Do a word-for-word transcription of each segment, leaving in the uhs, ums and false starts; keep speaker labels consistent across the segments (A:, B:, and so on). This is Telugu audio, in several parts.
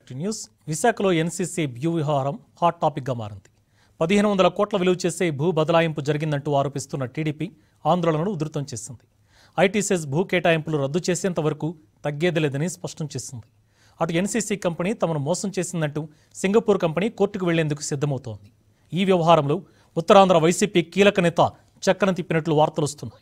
A: న్యూస్ విశాఖలో ఎన్సీసీ భూ విహారం హాట్ టాపిక్గా మారింది. పదిహేను వందల కోట్ల విలువ చేసే భూ బదలాయింపు జరిగిందంటూ ఆరోపిస్తున్న టీడీపీ ఆందోళనను ఉధృతం చేసింది. ఐటీసీఎస్ భూ కేటాయింపులు రద్దు చేసేంత వరకు తగ్గేది లేదని స్పష్టం చేసింది. అటు ఎన్సీసీ కంపెనీ తమను మోసం చేసిందంటూ సింగపూర్ కంపెనీ కోర్టుకు వెళ్లేందుకు సిద్ధమవుతోంది. ఈ వ్యవహారంలో ఉత్తరాంధ్ర వైసీపీ కీలక నేత చక్కన తిప్పినట్లు వార్తలు వస్తున్నాయి.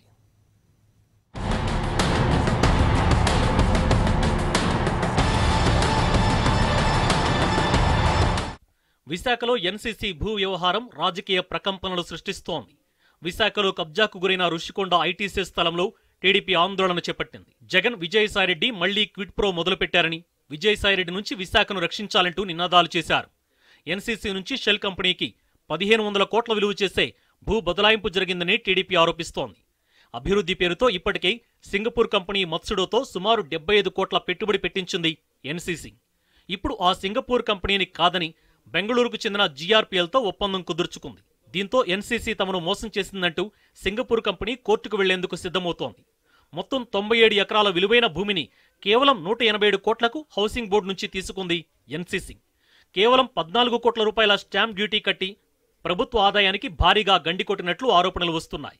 A: విశాఖలో ఎన్సీసీ భూ వ్యవహారం రాజకీయ ప్రకంపనలు సృష్టిస్తోంది. విశాఖలో కబ్జాకు గురైన రుషికొండ ఐటీసీ స్థలంలో టీడీపీ ఆందోళన చేపట్టింది. జగన్ విజయసాయిరెడ్డి మళ్లీ క్విట్ ప్రో మొదలుపెట్టారని, విజయసాయిరెడ్డి నుంచి విశాఖను రక్షించాలంటూ నినాదాలు చేశారు. ఎన్సీసీ నుంచి షెల్ కంపెనీకి పదిహేను వందల కోట్ల విలువ చేసే భూ బదలాయింపు జరిగిందని టీడీపీ ఆరోపిస్తోంది. అభివృద్ధి పేరుతో ఇప్పటికే సింగపూర్ కంపెనీ మత్సుడోతో సుమారు డెబ్బై ఐదు కోట్ల పెట్టుబడి పెట్టించింది ఎన్సీసీ. ఇప్పుడు ఆ సింగపూర్ కంపెనీని కాదని బెంగళూరుకు చెందిన జీఆర్పీఎల్తో ఒప్పందం కుదుర్చుకుంది. దీంతో ఎన్సీసీ తమను మోసం చేసిందంటూ సింగపూర్ కంపెనీ కోర్టుకు వెళ్లేందుకు సిద్ధమవుతోంది. మొత్తం తొంభై ఏడు ఎకరాల విలువైన భూమిని కేవలం నూట ఎనభై ఏడు కోట్లకు హౌసింగ్ బోర్డు నుంచి తీసుకుంది ఎన్సీసీ. కేవలం పద్నాలుగు కోట్ల రూపాయల స్టాంప్ డ్యూటీ కట్టి ప్రభుత్వ ఆదాయానికి భారీగా గండికొట్టినట్లు ఆరోపణలు వస్తున్నాయి.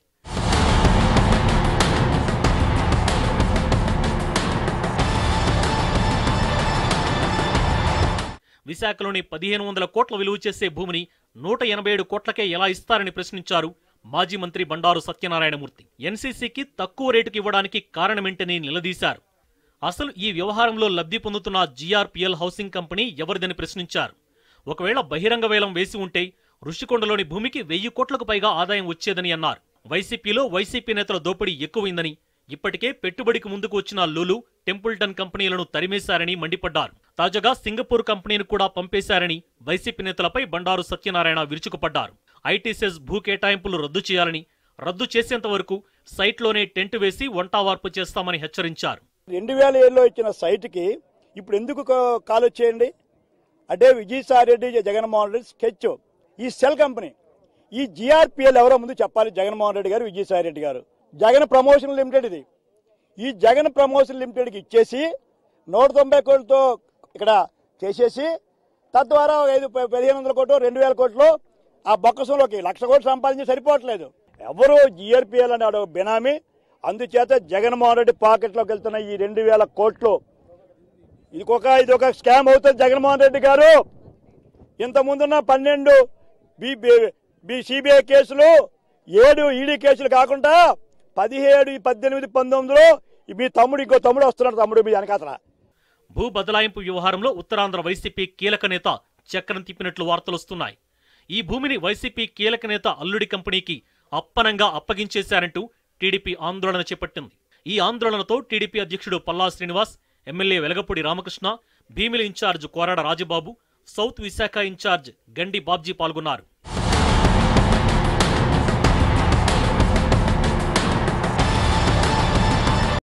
A: విశాఖలోని పదిహేను వందల కోట్ల విలువ చేసే భూమిని నూట ఎనభై ఏడు కోట్లకే ఎలా ఇస్తారని ప్రశ్నించారు మాజీ మంత్రి బండారు సత్యనారాయణమూర్తి. ఎన్సీసీకి తక్కువ రేటుకి ఇవ్వడానికి కారణమేంటని నిలదీశారు. అసలు ఈ వ్యవహారంలో లబ్ధి పొందుతున్న జీఆర్పీఎల్ హౌసింగ్ కంపెనీ ఎవరిదని ప్రశ్నించారు. ఒకవేళ బహిరంగ వేలం వేసి ఉంటే రుషికొండలోని భూమికి వెయ్యి కోట్లకు పైగా ఆదాయం వచ్చేదని అన్నారు. వైసీపీలో వైసీపీ నేతల దోపిడీ ఎక్కువైందని, ఇప్పటికే పెట్టుబడికి ముందుకు వచ్చిన లూలు, టెంపుల్టన్ కంపెనీలను తరిమేశారని మండిపడ్డారు. తాజాగా సింగపూర్ కంపెనీని కూడా పంపేశారని వైసీపీ నేతలపై బండారు సత్యనారాయణ విరుచుకుపడ్డారు. ఐటీసీఎస్ భూ కేటాయింపులు రద్దు చేయాలని, రద్దు చేసేంత వరకు సైట్లోనే టెంట్ వేసి వంటావార్పు చేస్తామని హెచ్చరించారు.
B: రెండు వేల ఏడులో ఇచ్చిన సైట్కి ఇప్పుడు ఎందుకు కాల్ వచ్చేయండి అంటే విజయసాయిరెడ్డి, జగన్మోహన్ రెడ్డి స్కెచ్. ఈ సెల్ కంపెనీ, ఈ జీఆర్పీఎల్ ఎవరో ముందు చెప్పాలి. జగన్మోహన్ రెడ్డి గారు, విజయసాయిరెడ్డి గారు. జగన్ ప్రమోషన్ లిమిటెడ్ ఇది. ఈ జగన్ ప్రమోషన్ లిమిటెడ్కి ఇచ్చేసి నూట తొంభై కోట్లతో ఇక్కడ చేసేసి తద్వారా ఐదు పదిహేను వందల కోట్లు రెండు వేల కోట్లు ఆ బొక్కసంలోకి లక్ష కోట్లు సంపాదించి సరిపోవట్లేదు. ఎవరు జీఆర్పీఎల్ అనే బినామీ. అందుచేత జగన్మోహన్ రెడ్డి పాకెట్లోకి వెళ్తున్న ఈ రెండు వేల కోట్లు ఇదికొక ఇది ఒక స్కామ్ అవుతుంది. జగన్మోహన్ రెడ్డి గారు ఇంతకుముందున్న పన్నెండు బి సిబిఐ కేసులు, ఏడు ఈడీ కేసులు కాకుండా పదిహేడు పద్దెనిమిది పంతొమ్మిదిలో మీ తమ్ముడు ఇంకో తమ్ముడు వస్తున్నాడు. తమ్ముడు మీ వెనకాతల
A: భూ బదలాయింపు వ్యవహారంలో ఉత్తరాంధ్ర వైసీపీ కీలక నేత చక్రం తిప్పినట్లు వార్తలు వస్తున్నాయి. ఈ భూమిని వైసీపీ కీలక నేత అల్లుడి కంపెనీకి అప్పనంగా అప్పగించేశారంటూ టీడీపీ ఆందోళన చేపట్టింది. ఈ ఆందోళనతో టీడీపీ అధ్యక్షుడు Palla Srinivas, MLA Velagapudi Ramakrishna, Bheemili incharge Korada Rajababu, South Visakha incharge Gandi Babji పాల్గొన్నారు.